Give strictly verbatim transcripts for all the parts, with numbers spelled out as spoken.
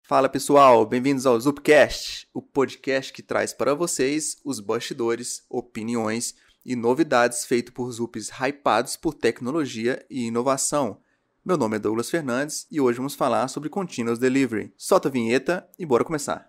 Fala pessoal, bem-vindos ao Zupcast, o podcast que traz para vocês os bastidores, opiniões e novidades feitos por Zups hypados por tecnologia e inovação. Meu nome é Douglas Fernandes e hoje vamos falar sobre Continuous Delivery. Solta a vinheta e bora começar.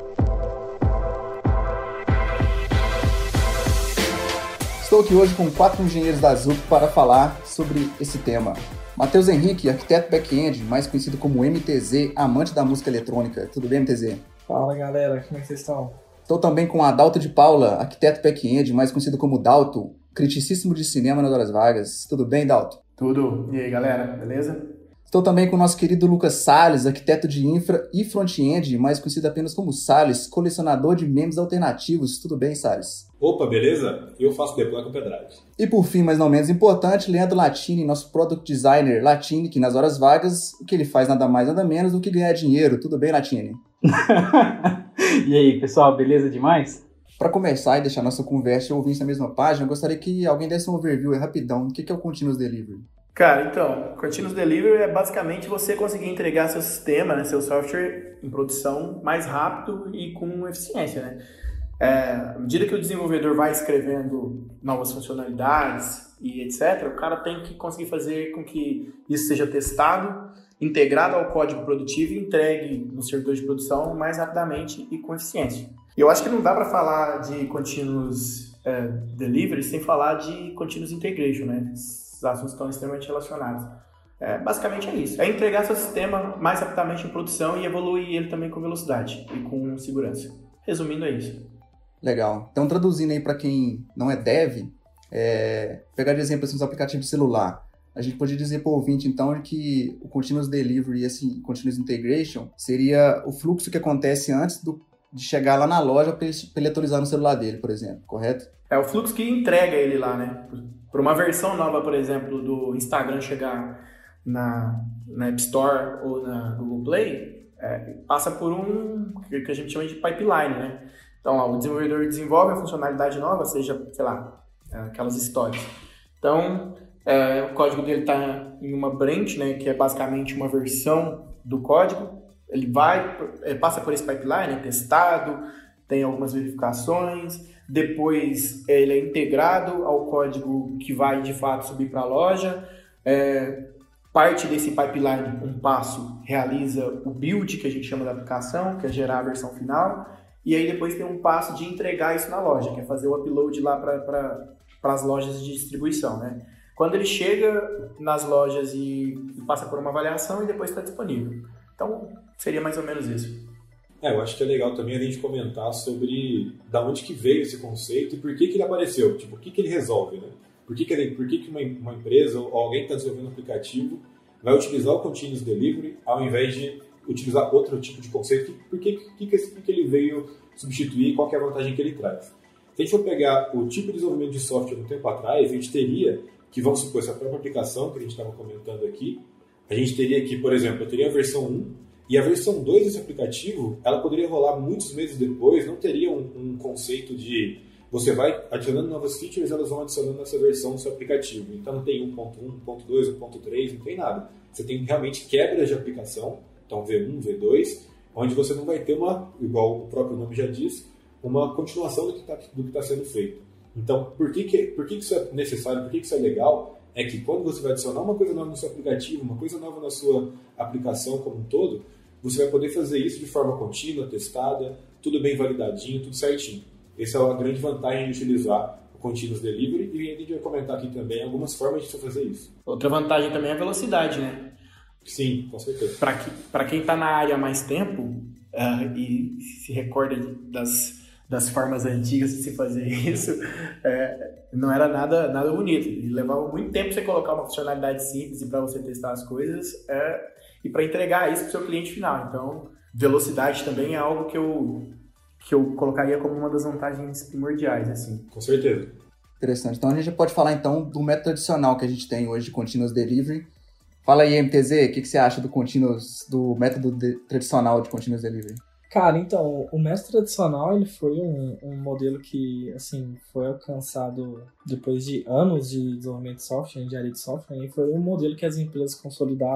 Estou aqui hoje com quatro engenheiros da Zup para falar sobre esse tema. Matheus Henrique, arquiteto back-end, mais conhecido como M T Z, amante da música eletrônica. Tudo bem, M T Z? Fala, galera. Como é que vocês estão? Estou também com Adalto de Paula, arquiteto back-end, mais conhecido como Dalto, criticíssimo de cinema nas horas vagas. Tudo bem, Dalto? Tudo. E aí, galera? Beleza? Estou também com o nosso querido Lucas Salles, arquiteto de infra e front-end, mais conhecido apenas como Salles, colecionador de memes alternativos. Tudo bem, Salles? Opa, beleza? Eu faço deploy com Pedrad. E por fim, mas não menos importante, Leandro Latini, nosso product designer Latini, que nas horas vagas, o que ele faz nada mais nada menos do que ganhar dinheiro. Tudo bem, Latini? E aí, pessoal, beleza demais? Para começar e deixar nossa conversa e ouvinte na mesma página, eu gostaria que alguém desse um overview aí, rapidão. O que é o Continuous Delivery? Cara, então, Continuous Delivery é basicamente você conseguir entregar seu sistema, né, seu software em produção mais rápido e com eficiência, né? É, à medida que o desenvolvedor vai escrevendo novas funcionalidades e etcétera, o cara tem que conseguir fazer com que isso seja testado, integrado ao código produtivo e entregue no servidor de produção mais rapidamente e com eficiência. E eu acho que não dá para falar de Continuous é, Delivery sem falar de Continuous Integration, né? Os assuntos estão extremamente relacionados. É, basicamente é isso. É entregar seu sistema mais rapidamente em produção e evoluir ele também com velocidade e com segurança. Resumindo, é isso. Legal. Então, traduzindo aí para quem não é dev, é, pegar de exemplo assim, os aplicativos de celular, a gente pode dizer para o ouvinte, então, que o Continuous Delivery e esse Continuous Integration seria o fluxo que acontece antes do, de chegar lá na loja para ele, ele atualizar no celular dele, por exemplo, correto? É o fluxo que entrega ele lá, né? Para uma versão nova, por exemplo, do Instagram chegar na, na App Store ou na Google Play, é, passa por um que a gente chama de pipeline, né? Então, ó, o desenvolvedor desenvolve a funcionalidade nova, seja, sei lá, aquelas histórias. Então, é, o código dele está em uma branch, né, que é basicamente uma versão do código. Ele vai, é, passa por esse pipeline, é testado, tem algumas verificações, depois é, ele é integrado ao código que vai, de fato, subir para a loja. É, parte desse pipeline, um passo, realiza o build, que a gente chama da aplicação, que é gerar a versão final. E aí depois tem um passo de entregar isso na loja, que é fazer o upload lá para pra, as lojas de distribuição, né? Quando ele chega nas lojas e, e passa por uma avaliação e depois está disponível. Então, seria mais ou menos isso. É, eu acho que é legal também a gente comentar sobre da onde que veio esse conceito e por que que ele apareceu. Tipo, o que que ele resolve, né? Por que que, ele, por que, que uma, uma empresa ou alguém que está desenvolvendo um aplicativo vai utilizar o Continuous Delivery ao invés de utilizar outro tipo de conceito? Por que, que, que, que ele veio substituir e qual que é a vantagem que ele traz? Se a gente for pegar o tipo de desenvolvimento de software um tempo atrás, a gente teria que, vamos supor, essa própria aplicação que a gente estava comentando aqui, a gente teria que, por exemplo, eu teria a versão um e a versão dois desse aplicativo, ela poderia rolar muitos meses depois, não teria um, um conceito de você vai adicionando novas features, elas vão adicionando essa versão do seu aplicativo. Então não tem um ponto um, um ponto dois, um ponto três, não tem nada. Você tem realmente quebras de aplicação, então V um, V dois, onde você não vai ter uma, igual o próprio nome já diz, uma continuação do que está do que tá sendo feito. Então, por que, que, por que, que isso é necessário, por que, que isso é legal? É que quando você vai adicionar uma coisa nova no seu aplicativo, uma coisa nova na sua aplicação como um todo, você vai poder fazer isso de forma contínua, testada, tudo bem validadinho, tudo certinho. Essa é a grande vantagem de utilizar o Continuous Delivery e a gente vai comentar aqui também algumas formas de você fazer isso. Outra vantagem também é a velocidade, né? Sim, com certeza. Para que, para quem está na área há mais tempo uh, e se recorda das, das formas antigas de se fazer isso, é, não era nada, nada bonito. E levava muito tempo você colocar uma funcionalidade simples e para você testar as coisas é, e para entregar isso para o seu cliente final. Então, velocidade também é algo que eu, que eu colocaria como uma das vantagens primordiais. Assim. Com certeza. Interessante. Então, a gente já pode falar então do método tradicional que a gente tem hoje de Continuous Delivery. Fala aí, M T Z, o que, que você acha do, continuous, do método de, tradicional de Continuous Delivery? Cara, então, o método tradicional ele foi um, um modelo que, assim, foi alcançado depois de anos de desenvolvimento de software, engenharia de software, e foi um modelo que as empresas consolidaram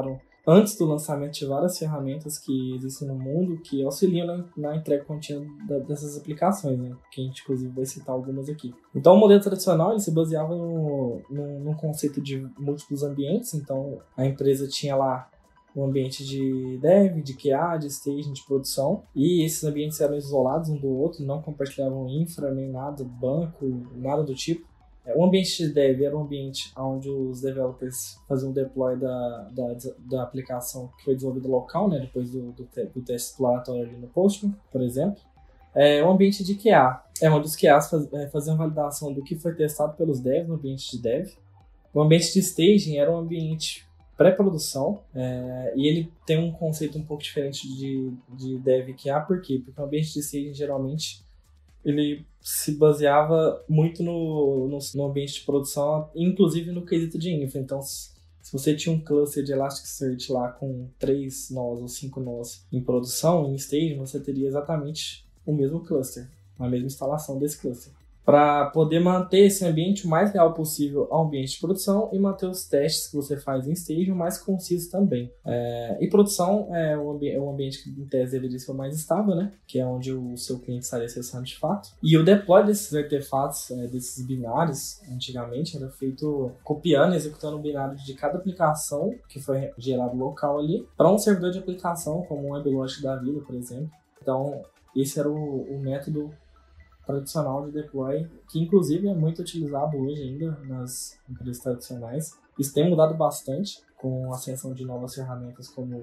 antes do lançamento de várias ferramentas que existem no mundo que auxiliam na, na entrega contínua da, dessas aplicações, né? Que a gente, inclusive, vai citar algumas aqui. Então, o modelo tradicional ele se baseava no, no, no conceito de múltiplos ambientes. Então, a empresa tinha lá um ambiente de dev, de Q A, de staging, de produção, e esses ambientes eram isolados um do outro, não compartilhavam infra, nem nada, banco, nada do tipo. O ambiente de dev era um ambiente onde os developers faziam o deploy da, da, da aplicação que foi desenvolvida local, né, depois do, do, te, do teste exploratório ali no Postman, por exemplo. É, o ambiente de Q A é onde os Q As faz, é, faziam validação do que foi testado pelos devs no ambiente de dev. O ambiente de staging era um ambiente pré-produção, é, e ele tem um conceito um pouco diferente de, de dev e Q A, por quê? Porque o ambiente de staging geralmente ele se baseava muito no, no, no ambiente de produção, inclusive no quesito de infra. Então, se, se você tinha um cluster de Elasticsearch lá com três nós ou cinco nós em produção, em staging, você teria exatamente o mesmo cluster, a mesma instalação desse cluster, para poder manter esse ambiente o mais real possível ao ambiente de produção e manter os testes que você faz em staging o mais concisos também. É, e produção é um, ambi- é um ambiente que, em tese, deveria ser o mais estável, né? Que é onde o seu cliente estaria acessando de fato. E o deploy desses artefatos, é, desses binários, antigamente, era feito copiando e executando o binário de cada aplicação que foi gerado local ali para um servidor de aplicação, como um WebLogic da vida, por exemplo. Então, esse era o, o método tradicional de deploy, que inclusive é muito utilizado hoje ainda nas empresas tradicionais. Isso tem mudado bastante com a ascensão de novas ferramentas como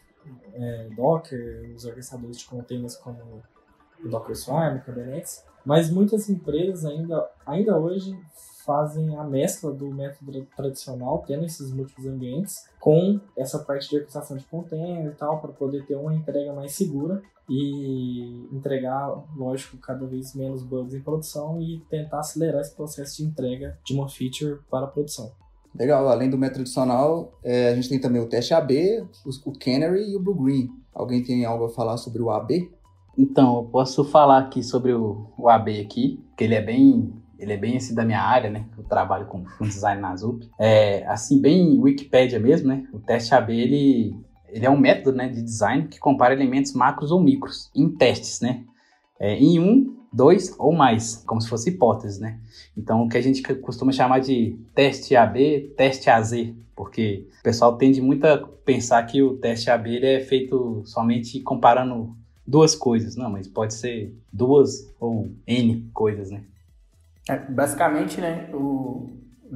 é, Docker, os orquestradores de containers como o Docker Swarm, Kubernetes, mas muitas empresas ainda, ainda hoje fazem a mescla do método tradicional, tendo esses múltiplos ambientes, com essa parte de orquestração de container e tal, para poder ter uma entrega mais segura e entregar, lógico, cada vez menos bugs em produção e tentar acelerar esse processo de entrega de uma feature para a produção. Legal, além do método tradicional, é, a gente tem também o teste A B, o, o Canary e o Blue Green. Alguém tem algo a falar sobre o A B? Então, eu posso falar aqui sobre o, o A B aqui, que ele é bem... Ele é bem assim da minha área, né? Eu trabalho com, com design na Zup. É, assim, bem Wikipédia mesmo, né? O teste A B, ele, ele é um método, né, de design que compara elementos macros ou micros em testes, né? É, em um, dois ou mais, como se fosse hipótese, né? Então, o que a gente costuma chamar de teste A B, teste A Z, porque o pessoal tende muito a pensar que o teste A B ele é feito somente comparando duas coisas. Não, mas pode ser duas ou N coisas, né? É, basicamente, né, o,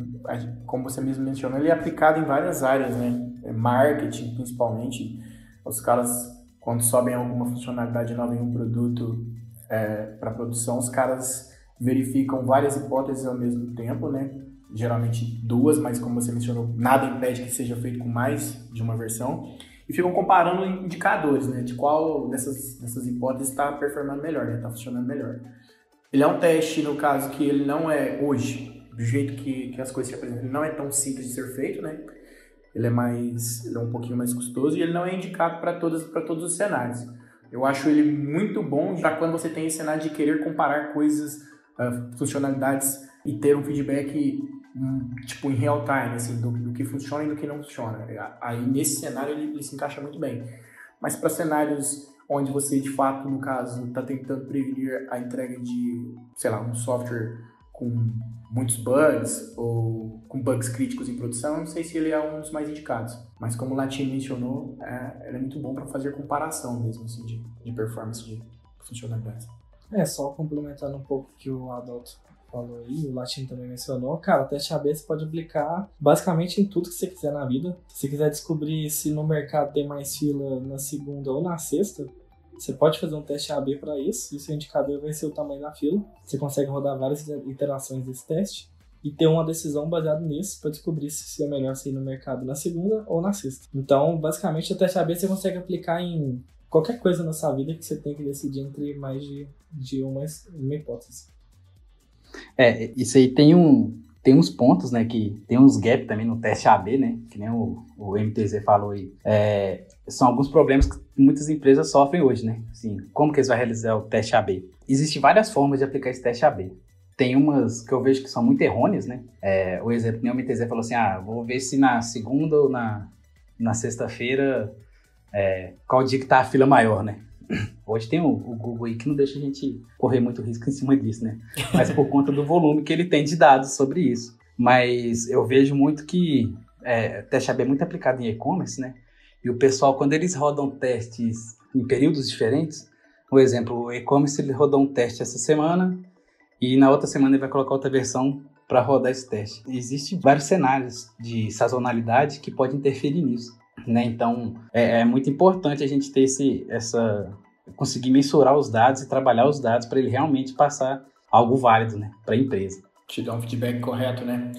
como você mesmo mencionou, ele é aplicado em várias áreas, né, marketing principalmente. Os caras, quando sobem alguma funcionalidade nova em um produto é, para produção, os caras verificam várias hipóteses ao mesmo tempo, né, geralmente duas, mas como você mencionou, nada impede que seja feito com mais de uma versão, e ficam comparando indicadores, né, de qual dessas, dessas hipóteses está performando melhor, né, está funcionando melhor. Ele é um teste, no caso, que ele não é, hoje, do jeito que, que as coisas se apresentam, ele não é tão simples de ser feito, né? Ele é mais, ele é um pouquinho mais custoso e ele não é indicado para todos, para todos os cenários. Eu acho ele muito bom para quando você tem esse cenário de querer comparar coisas, uh, funcionalidades e ter um feedback, um, tipo, em real time, assim, do, do que funciona e do que não funciona. Aí, nesse cenário, ele, ele se encaixa muito bem. Mas para cenários onde você, de fato, no caso, está tentando prevenir a entrega de, sei lá, um software com muitos bugs ou com bugs críticos em produção, não sei se ele é um dos mais indicados. Mas como o Latin mencionou, é, ele é muito bom para fazer comparação mesmo, assim, de, de performance de funcionalidades. É, só complementando um pouco o que o Adalto falou aí, o Latin também mencionou, cara, o teste A B você pode aplicar basicamente em tudo que você quiser na vida. Se você quiser descobrir se no mercado tem mais fila na segunda ou na sexta, você pode fazer um teste A B para isso, e o seu indicador vai ser o tamanho da fila. Você consegue rodar várias iterações desse teste e ter uma decisão baseada nisso para descobrir se é melhor sair no mercado na segunda ou na sexta. Então, basicamente, o teste A B você consegue aplicar em qualquer coisa na sua vida que você tem que decidir entre mais de, de uma, uma hipótese. É, isso aí tem, um, tem uns pontos, né, que tem uns gaps também no teste A B, né, que nem o, o M T Z falou aí. É, são alguns problemas que muitas empresas sofrem hoje, né, assim, como que eles vão realizar o teste A B? Existem várias formas de aplicar esse teste A B. Tem umas que eu vejo que são muito errôneas, né, é, o exemplo que nem o M T Z falou assim, ah, vou ver se na segunda ou na, na sexta-feira, é, qual dia que tá a fila maior, né? Hoje tem o, o Google aí que não deixa a gente correr muito risco em cima disso, né? Mas por conta do volume que ele tem de dados sobre isso. Mas eu vejo muito que é, teste A B é muito aplicado em e-commerce, né? E o pessoal, quando eles rodam testes em períodos diferentes, por exemplo, o e-commerce ele rodou um teste essa semana e na outra semana ele vai colocar outra versão para rodar esse teste. Existem vários cenários de sazonalidade que podem interferir nisso, né? Então, é, é muito importante a gente ter esse, essa, conseguir mensurar os dados e trabalhar os dados para ele realmente passar algo válido, né, para a empresa. Te dar um feedback correto, né?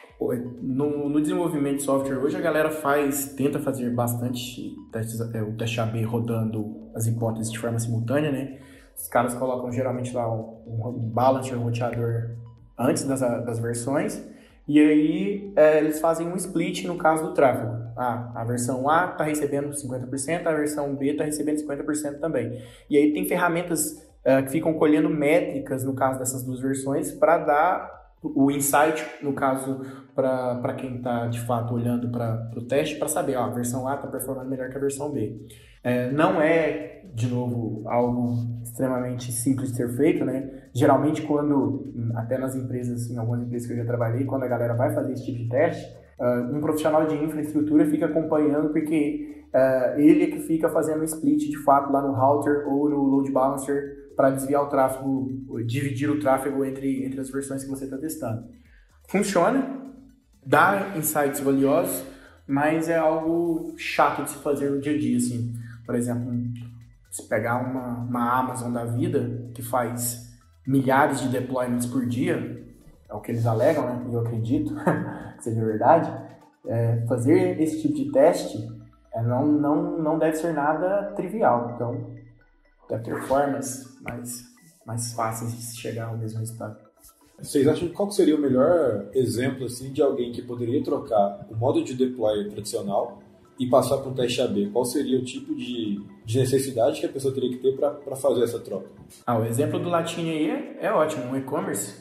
No, no desenvolvimento de software hoje a galera faz, tenta fazer bastante testes, é, o teste A B rodando as hipóteses de forma simultânea, né? Os caras colocam geralmente lá um, um balancer, um roteador antes das, das versões e aí é, eles fazem um split no caso do tráfego. Ah, a versão A está recebendo cinquenta por cento, a versão B está recebendo cinquenta por cento também. E aí tem ferramentas é, que ficam colhendo métricas no caso dessas duas versões para dar o insight, no caso, para quem está, de fato, olhando para o teste, para saber, ó, a versão A está performando melhor que a versão B. É, não é, de novo, algo extremamente simples de ser feito, né? Geralmente, quando, até nas empresas, em algumas empresas que eu já trabalhei, quando a galera vai fazer esse tipo de teste, uh, um profissional de infraestrutura fica acompanhando, porque uh, ele é que fica fazendo o split, de fato, lá no router ou no load balancer, para desviar o tráfego, dividir o tráfego entre, entre as versões que você está testando. Funciona, dá insights valiosos, mas é algo chato de se fazer no dia a dia, assim. Por exemplo, se pegar uma, uma Amazon da vida, que faz milhares de deployments por dia, é o que eles alegam, né? E eu acredito que seja verdade, é, fazer esse tipo de teste é, não, não, não deve ser nada trivial. Então, deve ter formas mais, mais fáceis de chegar ao mesmo resultado. Vocês acham que qual seria o melhor exemplo assim, de alguém que poderia trocar o modo de deploy tradicional e passar para um teste A B? Qual seria o tipo de, de necessidade que a pessoa teria que ter para fazer essa troca? Ah, o exemplo do Latini aí é, é ótimo. Um e-commerce,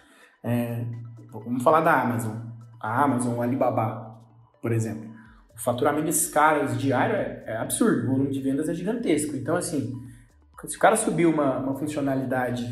é, vamos falar da Amazon. A Amazon, o Alibaba, por exemplo. O faturamento desses caras diário é, é absurdo. O volume de vendas é gigantesco. Então, assim, se o cara subir uma, uma funcionalidade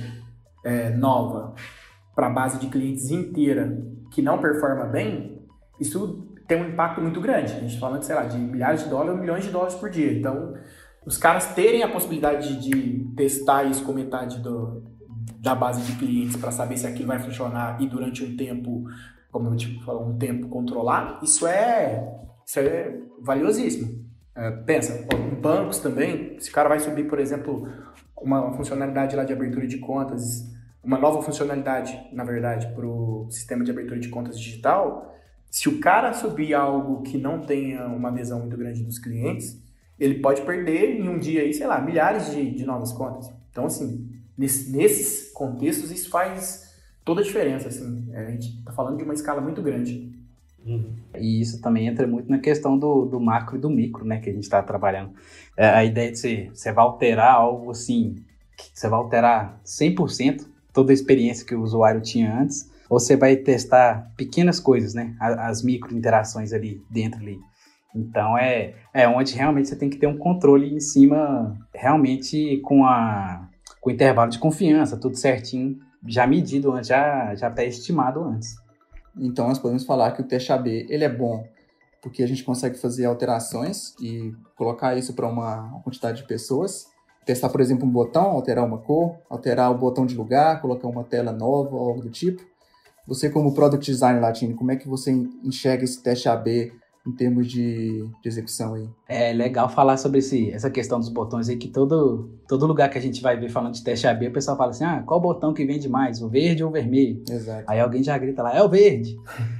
é, nova para a base de clientes inteira que não performa bem, isso tem um impacto muito grande. A gente está falando, sei lá, de milhares de dólares ou milhões de dólares por dia. Então, os caras terem a possibilidade de testar isso com metade do, da base de clientes para saber se aquilo vai funcionar e durante um tempo, como eu tipo, falo, um tempo controlado, isso é, isso é valiosíssimo. Uh, pensa, em bancos também, se o cara vai subir, por exemplo, uma funcionalidade lá de abertura de contas, uma nova funcionalidade, na verdade, para o sistema de abertura de contas digital, se o cara subir algo que não tenha uma adesão muito grande dos clientes, ele pode perder em um dia aí, sei lá, milhares de, de novas contas. Então, assim, nesse, nesses contextos, isso faz toda a diferença, assim. É, a gente está falando de uma escala muito grande. Uhum. E isso também entra muito na questão do, do macro e do micro, né, que a gente está trabalhando. É, a ideia de você, você vai alterar algo assim, que você vai alterar cem por cento toda a experiência que o usuário tinha antes, ou você vai testar pequenas coisas, né, as, as micro interações ali dentro ali. Então é, é onde realmente você tem que ter um controle em cima, realmente com, a, com o intervalo de confiança, tudo certinho, já medido, já, já pré-estimado antes. Então, nós podemos falar que o teste A B ele é bom porque a gente consegue fazer alterações e colocar isso para uma, uma quantidade de pessoas. Testar, por exemplo, um botão, alterar uma cor, alterar o botão de lugar, colocar uma tela nova ou algo do tipo. Você, como Product Designer Latino, como é que você enxerga esse teste A B em termos de, de execução aí? É legal falar sobre esse, essa questão dos botões aí, que todo, todo lugar que a gente vai ver falando de teste A B, o pessoal fala assim, ah, qual botão que vende mais, o verde ou o vermelho? Exato. Aí alguém já grita lá, é o verde.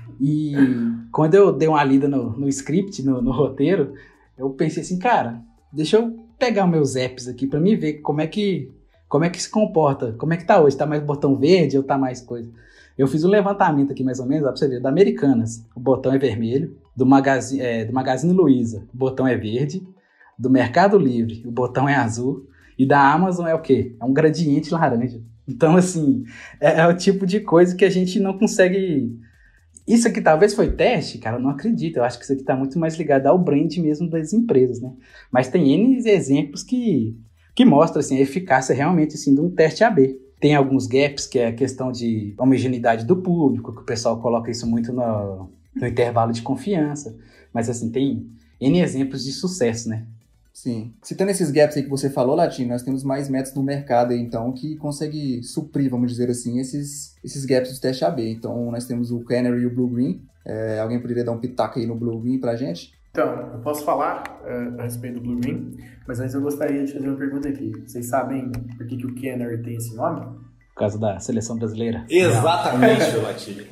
E quando eu dei uma lida no, no script, no, no roteiro, eu pensei assim, cara, deixa eu pegar meus apps aqui pra mim ver como é que, como é que se comporta, como é que tá hoje, tá mais botão verde ou tá mais coisa? Eu fiz um levantamento aqui mais ou menos, dá pra você ver, da Americanas, o botão é vermelho, do Magazine, é, do Magazine Luiza, o botão é verde, do Mercado Livre, o botão é azul, e da Amazon é o quê? É um gradiente laranja. Então, assim, é, é o tipo de coisa que a gente não consegue Isso aqui talvez foi teste, cara, eu não acredito. Eu acho que isso aqui tá muito mais ligado ao brand mesmo das empresas, né? Mas tem N exemplos que, que mostram, assim, a eficácia realmente, assim, de um teste A B. Tem alguns gaps, que é a questão de homogeneidade do público, que o pessoal coloca isso muito no, no intervalo de confiança. Mas, assim, tem N exemplos de sucesso, né? Sim. Citando esses gaps aí que você falou, Latino, nós temos mais métodos no mercado aí, então, que consegue suprir, vamos dizer assim, esses, esses gaps do teste A B. Então, nós temos o Canary e o Blue Green. É, alguém poderia dar um pitaco aí no Blue Green pra gente? Então, eu posso falar uh, a respeito do Blue Green, mas antes eu gostaria de fazer uma pergunta aqui. Vocês sabem por que, que o Canary tem esse nome? Por causa da seleção brasileira. Exatamente, Latino.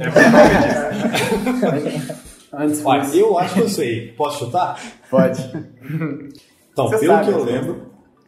Antes Mas eu acho que eu sei. Posso chutar? Pode. Então, Você pelo sabe, que eu né? lembro...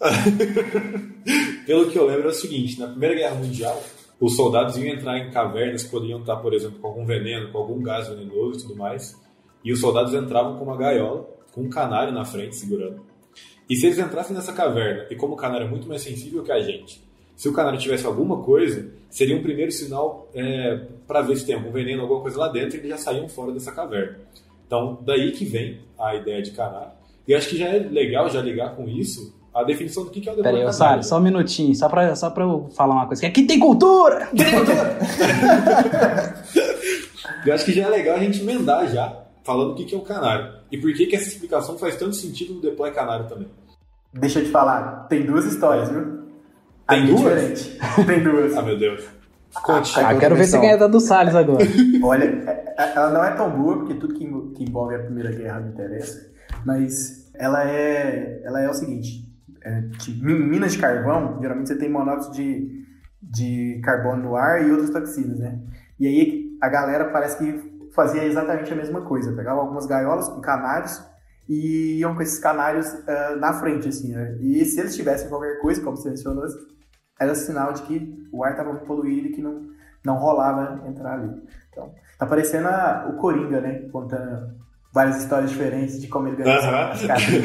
pelo que eu lembro é o seguinte, na Primeira Guerra Mundial, os soldados iam entrar em cavernas que poderiam estar, por exemplo, com algum veneno, com algum gás venenoso e tudo mais, e os soldados entravam com uma gaiola, com um canário na frente, segurando. E se eles entrassem nessa caverna, e como o canário é muito mais sensível que a gente, se o canário tivesse alguma coisa, seria um primeiro sinal é, para ver se tem algum veneno, alguma coisa lá dentro, e eles já saíam fora dessa caverna. Então, daí que vem a ideia de canário. E acho que já é legal já ligar com isso a definição do que é o Peraí, demônio Salles, só um minutinho, só pra, só pra eu falar uma coisa. Aqui tem cultura! Aqui tem cultura! Eu acho que já é legal a gente emendar já, falando o que é o canário. E por que, que essa explicação faz tanto sentido no deploy canário também. Deixa eu te falar, tem duas histórias, viu? Tem Aí é duas? diferente. Tem duas. Ah, meu Deus. Conte. Ah, quero ver você ganhar da do Salles agora. Olha, é- é- ela não é tão boa, porque tudo que envol- que envolve a Primeira Guerra me interessa, mas ela é, ela é o seguinte, é, tipo, em minas de carvão, geralmente você tem monóxido de, de carbono no ar e outras toxinas, né? E aí a galera parece que fazia exatamente a mesma coisa, pegava algumas gaiolas com canários e iam com esses canários ah, na frente, assim, né? E se eles tivessem qualquer coisa, como você mencionou, era sinal de que o ar estava poluído e que não, não rolava entrar ali. Então, tá parecendo a- o Coringa, né? Contando várias histórias diferentes de como ele ganhou Aham. as cartas.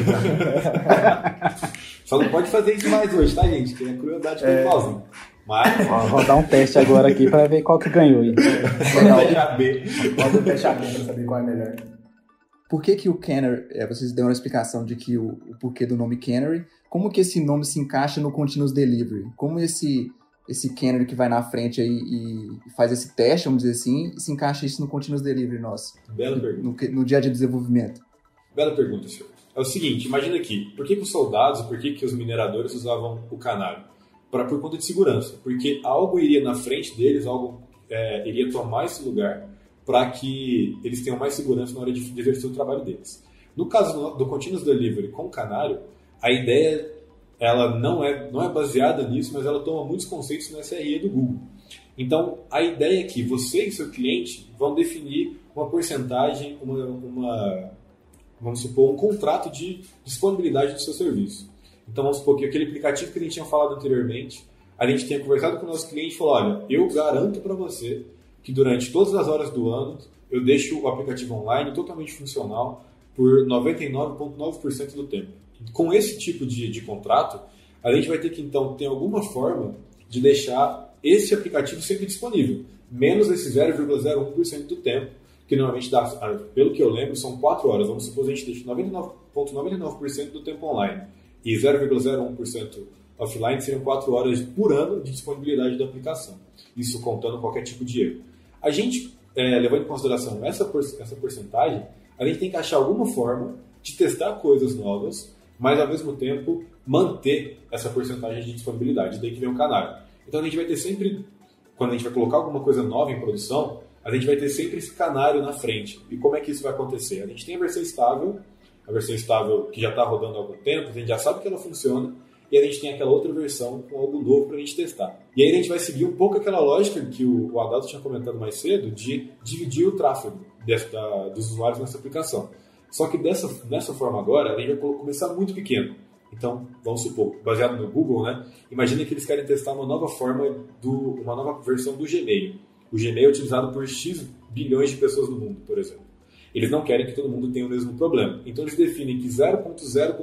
Só não pode fazer isso mais hoje, tá, gente? Que é crueldade com o pauzinho. Mas, Ó, vou dar um teste agora aqui pra ver qual que ganhou aí. já B. Pode fechar bem pra saber qual é melhor. Por que que o Canary, é, vocês deram uma explicação de que o, o porquê do nome Canary, como que esse nome se encaixa no Continuous Delivery? Como esse, esse Canary que vai na frente aí e faz esse teste, vamos dizer assim, se encaixa isso no Continuous Delivery nosso, Bela pergunta. no, que- no dia a dia de desenvolvimento? Bela pergunta, senhor. É o seguinte, imagina aqui, por que, que os soldados, por que, que os mineradores usavam o canário? Pra, por conta de segurança. Porque algo iria na frente deles, algo é, iria tomar esse lugar para que eles tenham mais segurança na hora de, de exercer o trabalho deles. No caso do, do Continuous Delivery com o canário, a ideia ela não é, não é baseada nisso, mas ela toma muitos conceitos no S R E do Google. Então, a ideia é que você e seu cliente vão definir uma porcentagem, uma, uma, vamos supor, um contrato de disponibilidade do seu serviço. Então, vamos supor que aquele aplicativo que a gente tinha falado anteriormente, a gente tinha conversado com o nosso cliente e falou, olha, eu garanto para você que durante todas as horas do ano eu deixo o aplicativo online totalmente funcional por noventa e nove vírgula nove por cento do tempo. Com esse tipo de, de contrato, a gente vai ter que, então, ter alguma forma de deixar esse aplicativo sempre disponível, menos esse zero vírgula zero um por cento do tempo, que normalmente dá, pelo que eu lembro, são quatro horas. Vamos supor que a gente deixa noventa e nove vírgula noventa e nove por cento do tempo online e zero vírgula zero um por cento offline, seriam quatro horas por ano de disponibilidade da aplicação. Isso contando qualquer tipo de erro. A gente, é, levando em consideração essa, por, essa porcentagem, a gente tem que achar alguma forma de testar coisas novas, mas ao mesmo tempo manter essa porcentagem de disponibilidade. Daí que vem o canário. Então a gente vai ter sempre, quando a gente vai colocar alguma coisa nova em produção, a gente vai ter sempre esse canário na frente. E como é que isso vai acontecer? A gente tem a versão estável, a versão estável que já está rodando há algum tempo, a gente já sabe que ela funciona, e a gente tem aquela outra versão com algo novo para a gente testar. E aí a gente vai seguir um pouco aquela lógica que o, o Adalto tinha comentado mais cedo, de dividir o tráfego desse, da, dos usuários nessa aplicação. Só que dessa, dessa forma agora, a gente vai começar muito pequeno. Então, vamos supor, baseado no Google, né? Imagina que eles querem testar uma nova forma, do, uma nova versão do Gmail. O Gmail é utilizado por X bilhões de pessoas no mundo, por exemplo. Eles não querem que todo mundo tenha o mesmo problema. Então, eles definem que zero vírgula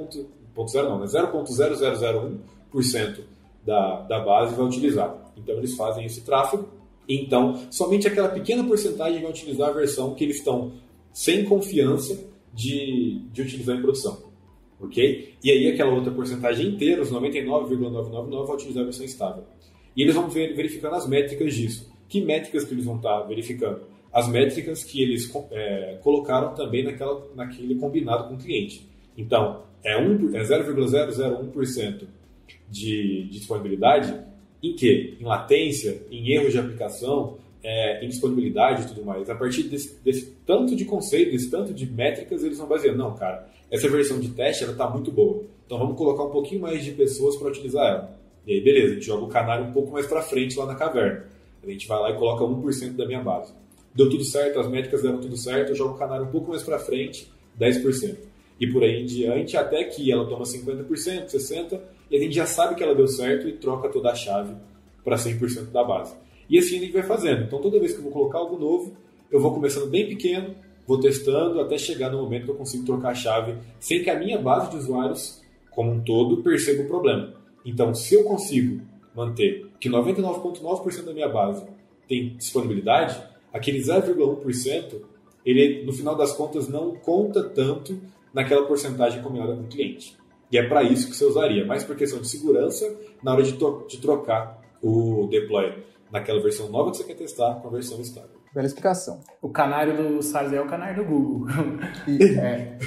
zero não, né? zero vírgula zero zero zero um por cento da, da base vai utilizar. Então, eles fazem esse tráfego, Então, somente aquela pequena porcentagem vai utilizar a versão que eles estão sem confiança de, de utilizar em produção. Ok? E aí aquela outra porcentagem inteira, os noventa e nove vírgula novecentos e noventa e nove, vai utilizar a versão estável. E eles vão ver, verificando as métricas disso. Que métricas que eles vão estar verificando? As métricas que eles é, colocaram também naquela, naquele combinado com o cliente. Então, é, um, é zero vírgula zero zero um por cento de, de disponibilidade em quê? Em latência, em erros de aplicação, é, em disponibilidade e tudo mais. A partir desse, desse tanto de conceito, desse tanto de métricas, eles vão baseando. Não, cara, essa versão de teste está muito boa. Então vamos colocar um pouquinho mais de pessoas para utilizar ela. E aí, beleza, a gente joga o canário um pouco mais para frente lá na caverna. A gente vai lá e coloca um por cento da minha base. Deu tudo certo, as métricas deram tudo certo, eu jogo o canário um pouco mais para frente, dez por cento. E por aí em diante, até que ela toma cinquenta por cento, sessenta por cento, e a gente já sabe que ela deu certo e troca toda a chave para cem por cento da base. E assim a gente vai fazendo. Então toda vez que eu vou colocar algo novo, eu vou começando bem pequeno, vou testando até chegar no momento que eu consigo trocar a chave sem que a minha base de usuários, como um todo, perceba o problema. Então, se eu consigo manter que noventa e nove vírgula nove por cento da minha base tem disponibilidade, aquele zero vírgula um por cento, ele, no final das contas, não conta tanto naquela porcentagem combinada com o cliente. E é para isso que você usaria, mais por questão de segurança, na hora de, to- de trocar o deploy naquela versão nova que você quer testar com a versão estável. Bela explicação. O canário do Salles é o canário do Google. E, É.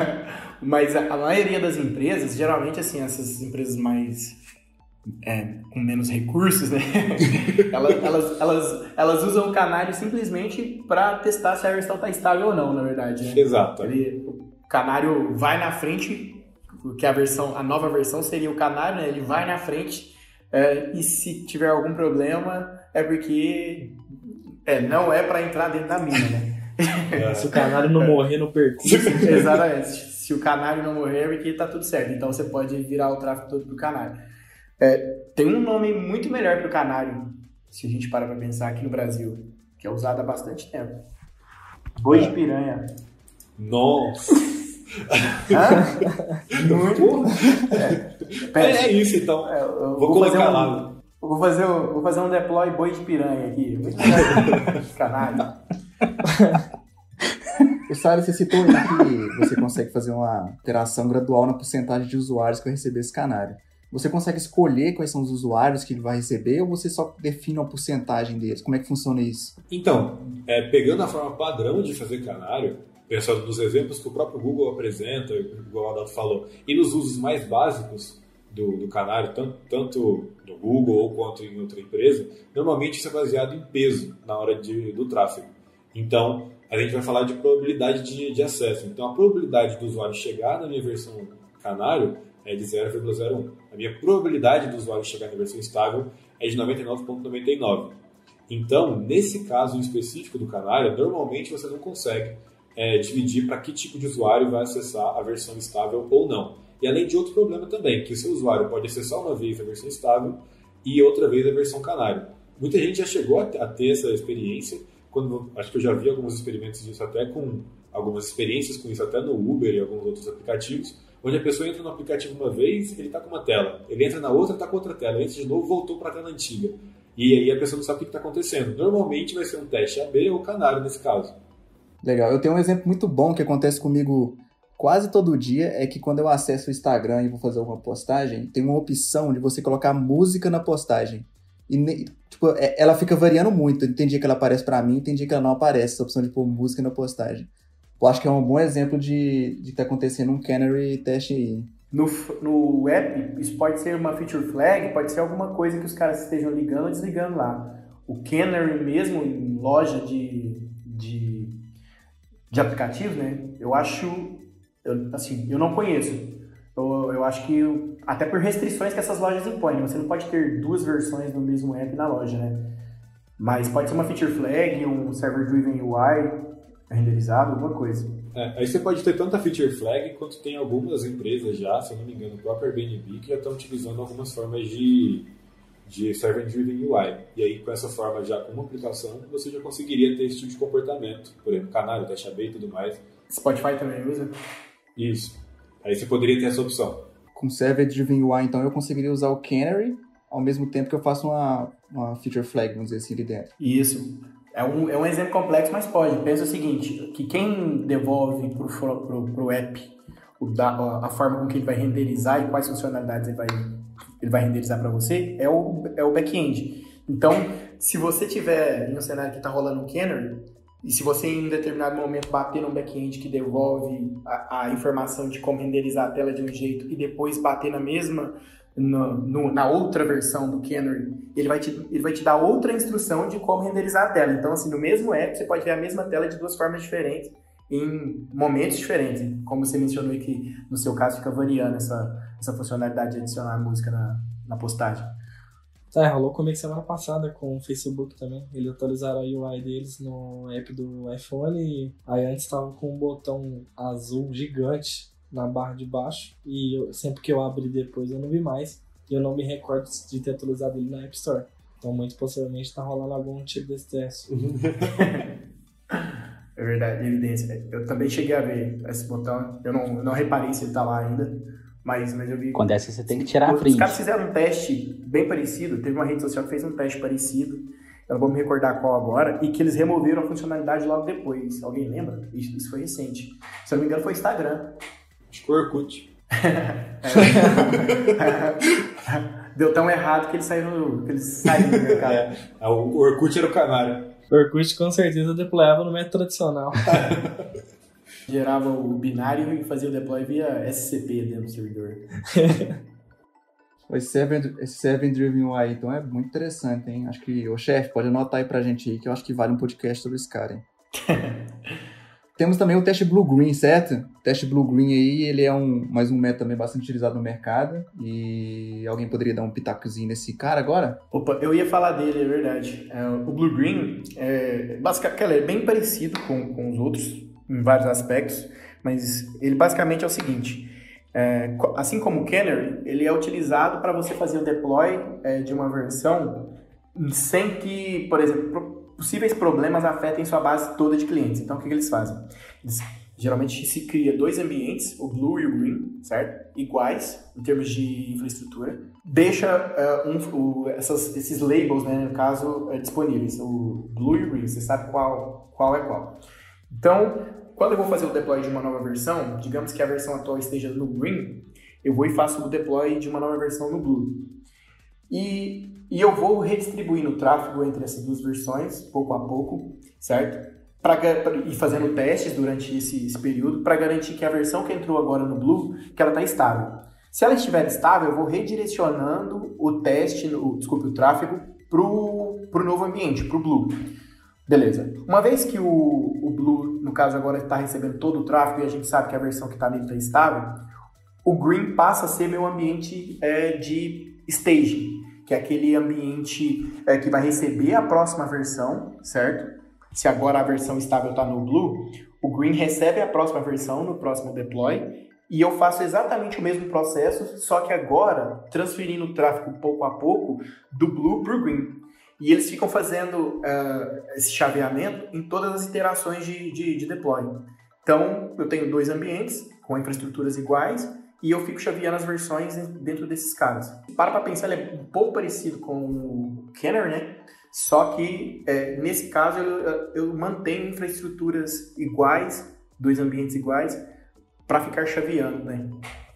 Mas a, a maioria das empresas, geralmente assim, essas empresas mais é, com menos recursos, né? elas, elas, elas, elas usam o canário simplesmente para testar se a versão está estável ou não, na verdade. Né? Exato. Ele, o canário vai na frente, porque a versão, a nova versão seria o canário, né? Ele vai na frente é, e se tiver algum problema é porque é, não é para entrar dentro da mina, né? É. Se o canário não morrer no percurso. Exatamente. Se o canário não morrer, é porque tá tudo certo. Então você pode virar o tráfego todo pro canário. É, tem um nome muito melhor pro canário, se a gente parar pra pensar aqui no Brasil, que é usado há bastante tempo. Boi de piranha. Nossa! Hã? Muito. É, É, é isso, então. É, eu Vou, vou fazer colocar um, lá. eu vou fazer, um, vou fazer um deploy boi de piranha aqui. Muito melhor que canário. o Sara, você citou aí que você consegue fazer uma alteração gradual na porcentagem de usuários que vai receber esse canário. Você consegue escolher quais são os usuários que ele vai receber ou você só define uma porcentagem deles? Como é que funciona isso? Então, é, pegando a forma padrão de fazer canário, pensando nos exemplos que o próprio Google apresenta, igual o Adalto falou, e nos usos mais básicos do, do canário, tanto, tanto no Google ou quanto em outra empresa, normalmente isso é baseado em peso na hora de, do tráfego. Então, a gente vai falar de probabilidade de, de acesso. Então, a probabilidade do usuário chegar na minha versão canário é de zero vírgula zero um. A minha probabilidade do usuário chegar na versão estável é de noventa e nove vírgula noventa e nove. Então, nesse caso específico do canário, normalmente você não consegue é, dividir para que tipo de usuário vai acessar a versão estável ou não. E além de outro problema também, que o seu usuário pode acessar uma vez a versão estável e outra vez a versão canário. Muita gente já chegou a ter essa experiência, quando, acho que eu já vi alguns experimentos disso até com algumas experiências com isso até no Uber e alguns outros aplicativos, onde a pessoa entra no aplicativo uma vez, ele está com uma tela. Ele entra na outra, está com outra tela. Ele entra de novo, voltou para a tela antiga. E aí a pessoa não sabe o que está acontecendo. Normalmente vai ser um teste A B ou canário nesse caso. Legal. Eu tenho um exemplo muito bom que acontece comigo quase todo dia, é que quando eu acesso o Instagram e vou fazer alguma postagem, tem uma opção de você colocar música na postagem. E tipo, ela fica variando muito. Tem dia que ela aparece para mim, tem dia que ela não aparece, essa opção de pôr música na postagem. Eu acho que é um bom exemplo de que está acontecendo um Canary teste aí. No, no app, isso pode ser uma feature flag, pode ser alguma coisa que os caras estejam ligando ou desligando lá. O Canary mesmo, em loja de, de, de aplicativos, né? Eu acho, eu, assim, eu não conheço. Eu, eu acho que, até por restrições que essas lojas impõem, você não pode ter duas versões do mesmo app na loja, né? Mas pode ser uma feature flag, um server-driven U I renderizado, alguma coisa. É, aí você pode ter tanta feature flag quanto tem algumas empresas já, se eu não me engano, o próprio Airbnb, que já estão utilizando algumas formas de, de server-driven U I. E aí, com essa forma, já com uma aplicação, você já conseguiria ter esse tipo de comportamento. Por exemplo, canário, teste A B e tudo mais. Spotify também usa? Isso. Aí você poderia ter essa opção. Com Server Driven U I, então, eu conseguiria usar o Canary ao mesmo tempo que eu faço uma, uma feature flag, vamos dizer assim, ali dentro. Isso. É um, é um exemplo complexo, mas pode. Pensa o seguinte, que quem devolve pro, pro, pro app o da, a forma com que ele vai renderizar e quais funcionalidades ele vai, ele vai renderizar para você é o, é o back-end. Então, se você tiver em um cenário que está rolando um canary, e se você em um determinado momento bater no back-end que devolve a, a informação de como renderizar a tela de um jeito e depois bater na mesma, no, no, na outra versão do canary, ele vai, te, ele vai te dar outra instrução de como renderizar a tela. Então, assim, no mesmo app, você pode ver a mesma tela de duas formas diferentes, em momentos diferentes. Como você mencionou que no seu caso fica variando essa, essa funcionalidade de adicionar a música na, na postagem. Tá, rolou comigo semana passada com o Facebook também. Eles atualizaram a U I deles no app do iPhone e aí antes estava com um botão azul gigante na barra de baixo e eu, sempre que eu abri depois eu não vi mais e eu não me recordo de ter atualizado ele na App Store. Então muito possivelmente tá rolando algum tipo desse teste. É verdade, evidência. Eu também cheguei a ver esse botão, eu não, não reparei se ele tá lá ainda, mas, mas eu vi... Quando é assim, você tem que tirar a frente. Os caras fizeram um teste bem parecido, teve uma rede social que fez um teste parecido, eu não vou me recordar qual agora, e que eles removeram a funcionalidade logo depois. Alguém lembra? Isso, isso foi recente. Se eu não me engano foi o Instagram. Acho que o Orkut. Deu tão errado que eles saíram, que eles saíram do mercado. É, o Orkut era o canário. O Orkut com certeza deployava no método tradicional. Gerava o binário e fazia o deploy via S C P dentro do servidor. Esse Server Driven U I, então, é muito interessante, hein? Acho que, o chefe, pode anotar aí pra gente aí, que eu acho que vale um podcast sobre esse cara, hein? Temos também o teste Blue-Green, certo? O teste Blue-Green aí, ele é um, mais um método também bastante utilizado no mercado. E alguém poderia dar um pitacozinho nesse cara agora? Opa, eu ia falar dele, é verdade. É, o Blue-Green é, basicamente, é bem parecido com, com os outros, em vários aspectos, mas ele basicamente é o seguinte, é, assim como o Canary, ele é utilizado para você fazer o deploy é, de uma versão sem que, por exemplo, possíveis problemas afetem sua base toda de clientes. Então, o que, que eles fazem? Eles, geralmente se cria dois ambientes, o Blue e o Green, certo? Iguais, em termos de infraestrutura. Deixa uh, um, o, essas, esses labels, né, no caso, uh, disponíveis. O Blue e o Green, você sabe qual, qual é qual. Então, quando eu vou fazer o deploy de uma nova versão, digamos que a versão atual esteja no Green, eu vou e faço o deploy de uma nova versão no Blue. E, e eu vou redistribuindo o tráfego entre essas duas versões, pouco a pouco, certo? Pra, pra, e fazendo testes durante esse, esse período para garantir que a versão que entrou agora no Blue, que ela está estável. Se ela estiver estável, eu vou redirecionando o teste, o, desculpe, o tráfego para o novo ambiente, para o Blue. Beleza. Uma vez que o, o Blue, no caso agora, está recebendo todo o tráfego e a gente sabe que a versão que está nele está estável, o Green passa a ser meu ambiente é, de staging, que é aquele ambiente é, que vai receber a próxima versão, certo? Se agora a versão estável está no Blue, o Green recebe a próxima versão no próximo deploy e eu faço exatamente o mesmo processo, só que agora transferindo o tráfego pouco a pouco do Blue para o Green. E eles ficam fazendo uh, esse chaveamento em todas as iterações de, de, de deploy. Então, eu tenho dois ambientes com infraestruturas iguais e eu fico chaveando as versões dentro desses caras. Para para pensar, ele é um pouco parecido com o Canary, né? Só que, é, nesse caso, eu, eu mantenho infraestruturas iguais, dois ambientes iguais, para ficar chaveando, né?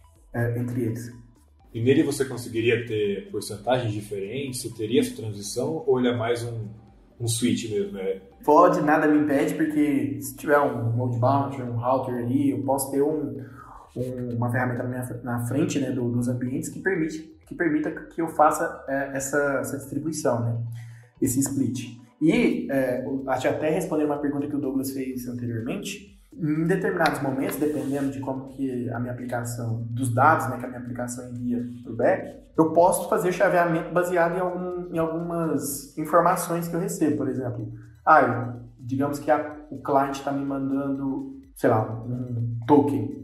É, entre eles. E nele você conseguiria ter porcentagens diferentes? Você teria essa transição? Ou ele é mais um, um switch mesmo? Né? Pode, nada me impede, porque se tiver um load balancer, um router ali, eu posso ter um, um, uma ferramenta na, minha, na frente, né, do, dos ambientes que, permite, que permita que eu faça é, essa, essa distribuição, né, esse split. E, é, acho até responder uma pergunta que o Douglas fez anteriormente, em determinados momentos, dependendo de como que a minha aplicação, dos dados, né, que a minha aplicação envia para o back, eu posso fazer chaveamento baseado em, algum, em algumas informações que eu recebo, por exemplo. Ah, digamos que a, o cliente está me mandando, sei lá, um token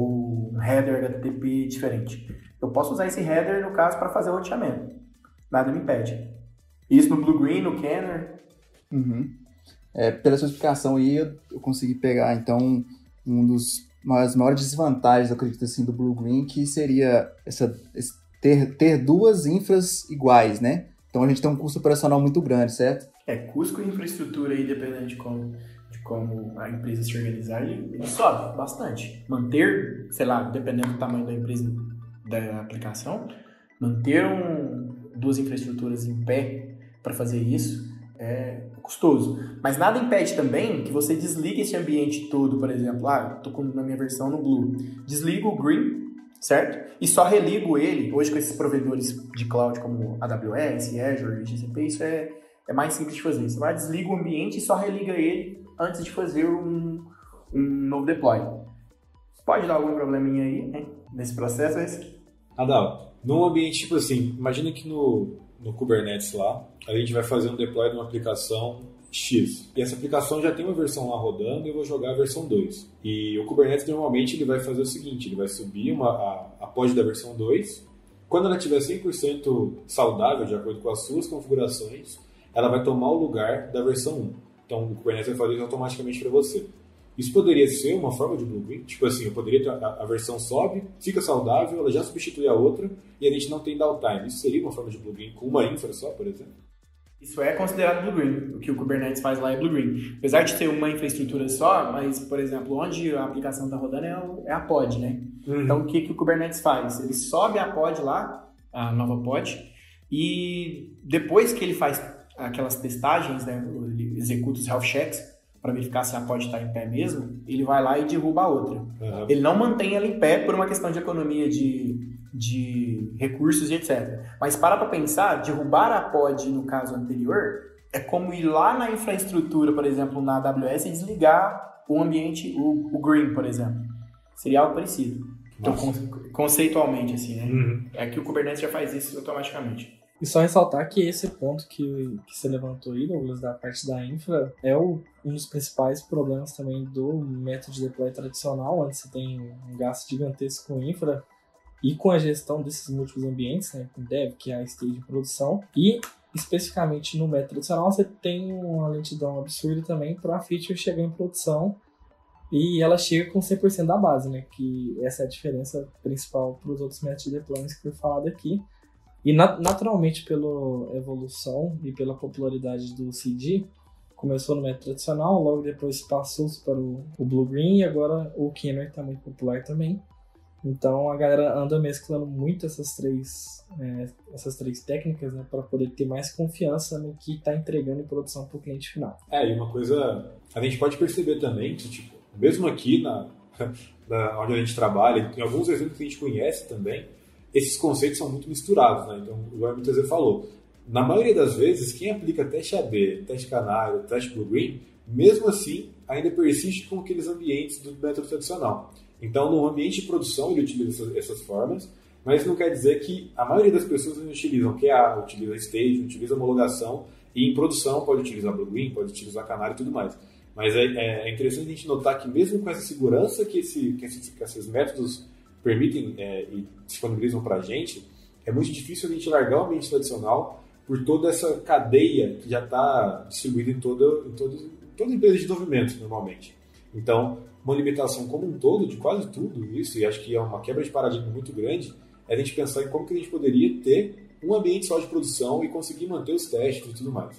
ou um header H T T P diferente. Eu posso usar esse header, no caso, para fazer o roteamento. Nada me impede. Isso no Blue-Green, no Canary. Uhum. É, pela sua explicação aí, eu, eu consegui pegar, então, um dos das maiores desvantagens, eu acredito, assim, do Blue-Green, que seria essa, esse ter, ter duas infras iguais, né? Então a gente tem um custo operacional muito grande, certo? É, custo com infraestrutura aí, dependendo de como, de como a empresa se organizar, ele, ele sobe bastante. Manter, sei lá, dependendo do tamanho da empresa, da aplicação, manter um, duas infraestruturas em pé para fazer isso é custoso. Mas nada impede também que você desligue esse ambiente todo, por exemplo, ah, estou na minha versão no Blue, desligo o Green, certo? E só religo ele, hoje com esses provedores de cloud como A W S, Azure, G C P, isso é, é mais simples de fazer. Você vai, desliga o ambiente e só religa ele antes de fazer um, um novo deploy. Pode dar algum probleminha aí, né, nesse processo? Esse? Adal, num ambiente tipo assim, imagina que no, no Kubernetes lá, a gente vai fazer um deploy de uma aplicação X. E essa aplicação já tem uma versão lá rodando e eu vou jogar a versão dois. E o Kubernetes normalmente ele vai fazer o seguinte, ele vai subir uma, a, a pod da versão dois. Quando ela estiver cem por cento saudável, de acordo com as suas configurações, ela vai tomar o lugar da versão um. Então o Kubernetes vai fazer isso automaticamente para você. Isso poderia ser uma forma de Blue-green? Tipo assim, eu poderia ter a, a versão sobe, fica saudável, ela já substitui a outra e a gente não tem downtime. Isso seria uma forma de Blue-green com uma infra só, por exemplo? Isso é considerado Blue-green. O que o Kubernetes faz lá é Blue-green. Apesar de ter uma infraestrutura só, mas, por exemplo, onde a aplicação está rodando é, o, é a pod, né? Uhum. Então, o que, que o Kubernetes faz? Ele sobe a pod lá, a nova pod, e depois que ele faz aquelas testagens, né, ele executa os health checks, para verificar se a pod está em pé mesmo, ele vai lá e derruba a outra. Uhum. Ele não mantém ela em pé por uma questão de economia de, de recursos e etcétera. Mas para para pensar, derrubar a pod no caso anterior é como ir lá na infraestrutura, por exemplo, na A W S e desligar o ambiente, o, o Green, por exemplo. Seria algo parecido. Então, conceitualmente, assim, né? Uhum. É que o Kubernetes já faz isso automaticamente. E só ressaltar que esse ponto que, que você levantou aí, Douglas, da parte da infra, é o, um dos principais problemas também do método de deploy tradicional, onde você tem um gasto gigantesco com infra e com a gestão desses múltiplos ambientes, né, com dev, que é a stage de produção, e especificamente no método tradicional você tem uma lentidão absurda também para a feature chegar em produção e ela chega com cem por cento da base, né, que essa é a diferença principal para os outros métodos de deploy que foi falado aqui. E naturalmente pela evolução e pela popularidade do C D, começou no método tradicional, logo depois passou-se para o, o Blue-green e agora o Canary está muito popular também. Então a galera anda mesclando muito essas três, é, essas três técnicas, né, para poder ter mais confiança no que está entregando em produção para o cliente final. É, e uma coisa a gente pode perceber também que, tipo, mesmo aqui na, na, onde a gente trabalha, tem alguns exemplos que a gente conhece também, esses conceitos são muito misturados, né? Então, igual muitas vezes falou, na maioria das vezes, quem aplica teste A B, teste canário, teste Blue-green, mesmo assim, ainda persiste com aqueles ambientes do método tradicional. Então, no ambiente de produção, ele utiliza essas, essas formas, mas isso não quer dizer que a maioria das pessoas não utilizam Q A, utiliza stage, utiliza homologação, e em produção pode utilizar Blue-green, pode utilizar canário e tudo mais. Mas é, é interessante a gente notar que mesmo com essa segurança que, esse, que, esses, que esses métodos permitem é, e disponibilizam para a gente, é muito difícil a gente largar o ambiente tradicional por toda essa cadeia que já está distribuída em toda, em, todo, em toda empresa de desenvolvimento, normalmente. Então, uma limitação como um todo de quase tudo isso, e acho que é uma quebra de paradigma muito grande, é a gente pensar em como que a gente poderia ter um ambiente só de produção e conseguir manter os testes e tudo mais.